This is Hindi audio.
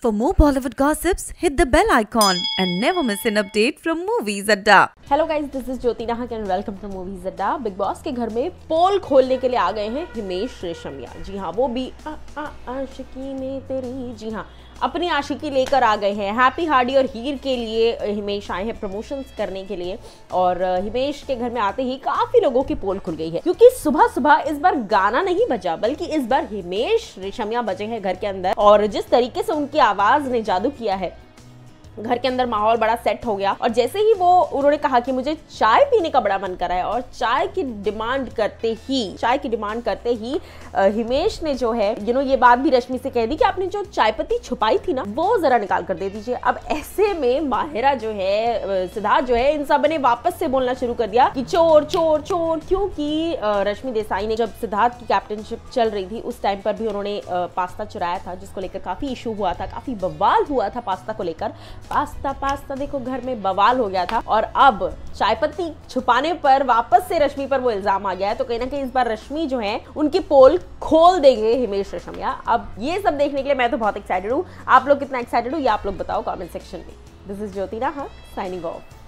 For more Bollywood gossips, hit the bell icon and never miss an update from Movies Adda. Hello guys, this is Jyoti Nahak and welcome to Movies Adda. Bigg Boss के घर में पोल खोलने के लिए आ गए हैं हिमेश रेशमिया। जी हाँ, वो भी आशिकी में तेरी, जी हाँ, अपनी आशिकी लेकर आ गए हैं। हैप्पी हार्डी और हीर के लिए हिमेश आए हैं प्रमोशंस करने के लिए। और हिमेश के घर में आते ही काफी लोगों की पोल खुल गई है, क्योंकि सुबह सुबह इस बार गाना नहीं बजा, बल्कि इस बार हिमेश रेशमिया बजे हैं घर के अंदर। और जिस तरीके से उनकी आवाज ने जादू किया है, घर के अंदर माहौल बड़ा सेट हो गया। और जैसे ही उन्होंने कहा कि मुझे चाय पीने का बड़ा मन कर रहा है, और चाय की डिमांड करते ही हिमेश ने जो है ये बात भी रश्मि से कह दी कि आपने जो चाय पत्ती छुपाई थी ना, वो जरा निकाल कर दे दीजिए। अब ऐसे में माहिरा जो है, सिद्धार्थ जो है, इन सब ने वापस से बोलना शुरू कर दिया कि चोर चोर चोर, क्योंकि रश्मि देसाई ने जब सिद्धार्थ की कैप्टनशिप चल रही थी उस टाइम पर भी उन्होंने पास्ता चुराया था, जिसको लेकर काफी इशू हुआ था, काफी बवाल हुआ था पास्ता को लेकर। पास्ता देखो, घर में बवाल हो गया था। और अब चाय पत्ती छुपाने पर वापस से रश्मि पर वो इल्जाम आ गया है। तो कहीं ना कहीं इस बार रश्मि जो है उनकी पोल खोल देंगे हिमेश रेशमिया। अब ये सब देखने के लिए मैं तो बहुत एक्साइटेड हूँ। आप लोग कितना एक्साइटेड हो ये आप लोग बताओ कमेंट सेक्शन में। This is Jyoti Nahak signing of.